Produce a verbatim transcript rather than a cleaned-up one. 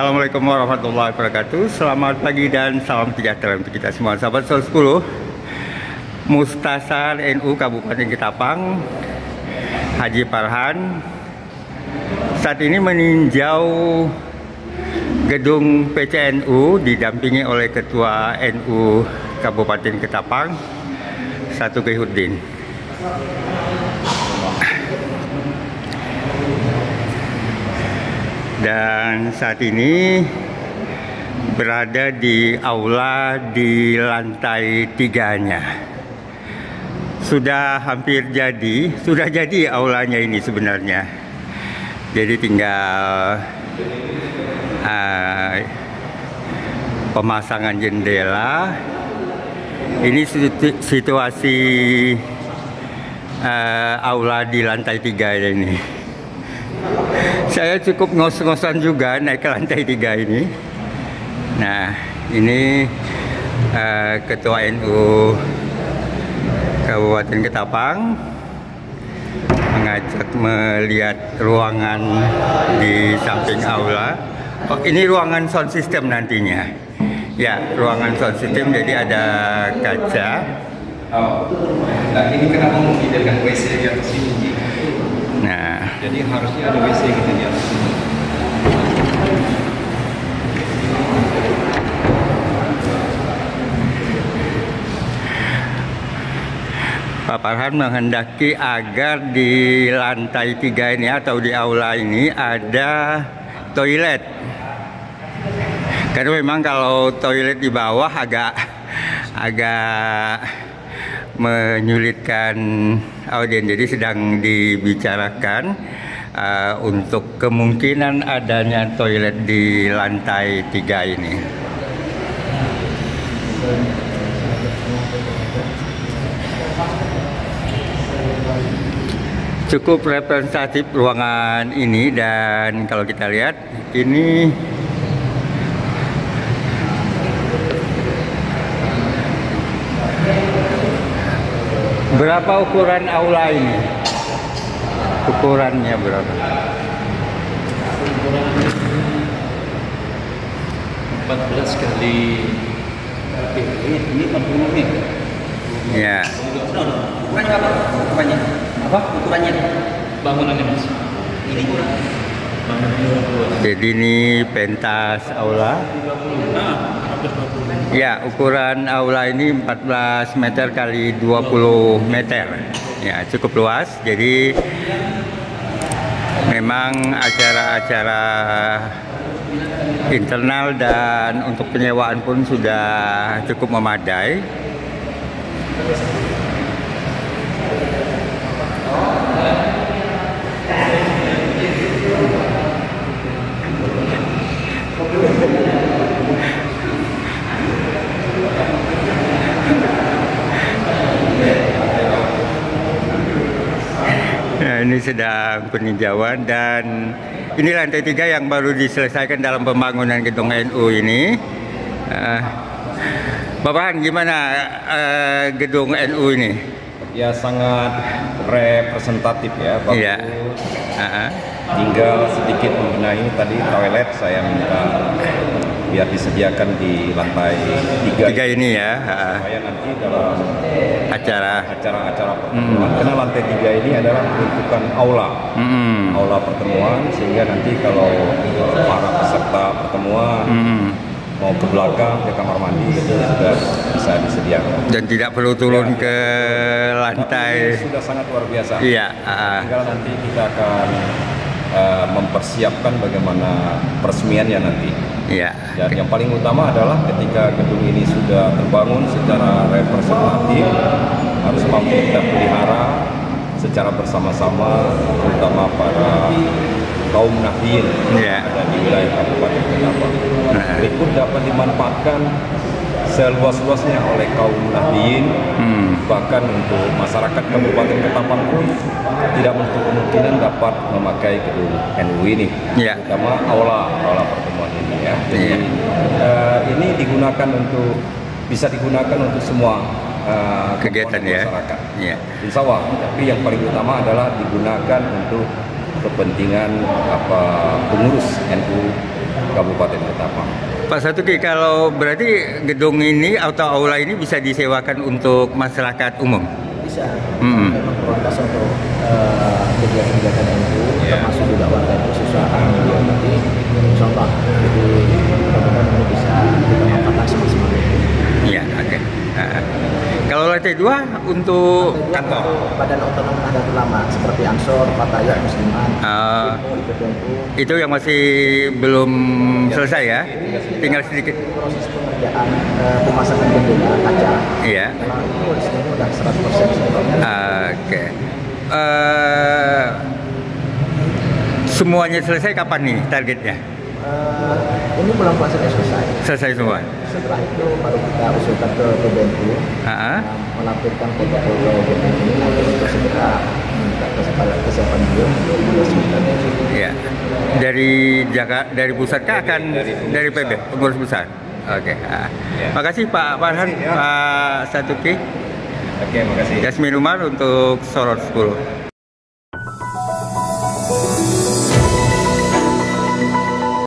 Assalamualaikum warahmatullahi wabarakatuh. Selamat pagi dan salam sejahtera untuk kita semua. Sahabat Sol sepuluh, Mustasar N U Kabupaten Ketapang, Haji Farhan saat ini meninjau gedung P C N U didampingi oleh Ketua N U Kabupaten Ketapang, Satu Kehudin. Dan saat ini berada di aula di lantai tiganya. Sudah hampir jadi, sudah jadi aulanya ini sebenarnya. Jadi tinggal uh, pemasangan jendela. Ini situasi uh, aula di lantai tiga ini. Saya cukup ngos-ngosan juga naik ke lantai tiga ini. Nah, ini uh, Ketua N U Kabupaten Ketapang mengajak melihat ruangan di samping aula. Oh, ini ruangan sound system nantinya. Ya, ruangan sound system, jadi ada kaca. Oh, nah ini kenapa memindahkan W C di atas ini? Nah, jadi harusnya ada W C gitu di atas ini. Pak Farhan menghendaki agar di lantai tiga ini atau di aula ini ada toilet. Karena memang kalau toilet di bawah agak agak menyulitkan audiens, jadi sedang dibicarakan uh, untuk kemungkinan adanya toilet di lantai tiga ini. Cukup representatif ruangan ini, dan kalau kita lihat ini berapa ukuran aula ini? Ukurannya berapa? empat belas kali ini empat puluh nih. Ya. Ukurannya apa? Ukurannya apa? Ukurannya bangunannya Mas. Ini bangunannya. Jadi ini pentas aula. Ya, ukuran aula ini empat belas meter kali dua puluh meter. Ya, cukup luas. Jadi memang acara-acara internal dan untuk penyewaan pun sudah cukup memadai. Nah, ini sedang peninjauan, dan ini lantai tiga yang baru diselesaikan dalam pembangunan gedung N U ini. Uh, Bapak, gimana uh, gedung N U ini? Ya, sangat representatif ya, bagus. Iya. Uh-huh. Tinggal sedikit membenahi tadi toilet, saya minta biar disediakan di lantai tiga, tiga ini ya, supaya nanti dalam acara acara-acara pertemuan, hmm. karena lantai tiga ini adalah peruntukan aula, hmm. aula pertemuan, sehingga nanti kalau para peserta pertemuan hmm. mau ke belakang ke kamar mandi itu sudah bisa disediakan dan tidak perlu turun ya, ke lantai. Sudah sangat luar biasa. Iya. Uh. Tinggal nanti kita akan uh, mempersiapkan bagaimana peresmiannya nanti. Iya. Dan yang paling utama adalah ketika gedung ini sudah terbangun secara representatif, harus mampu kita pelihara secara bersama-sama, terutama para kaum nahdien yang ada di wilayah Kabupaten Ketapang. Berikut dapat dimanfaatkan seluas-luasnya oleh kaum nahdien, hmm. bahkan untuk masyarakat Kabupaten Ketapang pun tidak menutup kemungkinan dapat memakai gedung N U ini, ya. terutama aula aula pertemuan ini ya. Jadi ya. uh, ini digunakan untuk bisa digunakan untuk semua uh, kegiatan ya. Masyarakat. Ya. Insya Allah. Tapi yang paling utama adalah digunakan untuk kepentingan apa pengurus N U Kabupaten Ketapang. Pak Satuki, kalau berarti gedung ini atau aula ini bisa disewakan untuk masyarakat umum? Bisa. Hmm. Memang prioritas untuk uh, kegiatan-kegiatan itu, Yeah. termasuk juga warga yang berusaha dia nanti contoh. Jadi mudah-mudahan ini bisa kita manfaatkan semaksimal mungkin. Iya, oke. Nah, kalau lantai dua untuk Lantai dua kantor? untuk Badan Otonom Nahdlatul Ulama seperti Ansor, Fatayat, Musliman, Ah. I P U, I P P N U. Itu yang masih belum selesai ya? Tinggal sedikit. Proses pengerjaan uh, pemasangan jendela kaca. Iya. Kalau itu sebenarnya udah seratus persen sebetulnya. Oke. Eh, semuanya selesai kapan nih targetnya? Uh, ini bulan puasa selesai. Selesai semua? Setelah itu baru kita usulkan ke P B N U Ah, melampirkan foto-foto P B N U nanti untuk segera minta kesempatan kesiapan beliau untuk meresmikannya. iya. Dari Jakarta, dari pusat kah akan Dari pengurus dari P B, pusat. pengurus pusat? Oke. Ah. Ya. Makasih Pak Farhan, Makasih, ya. Pak Satuki, Oke, makasih. Yasmin Umar untuk Sorot sepuluh.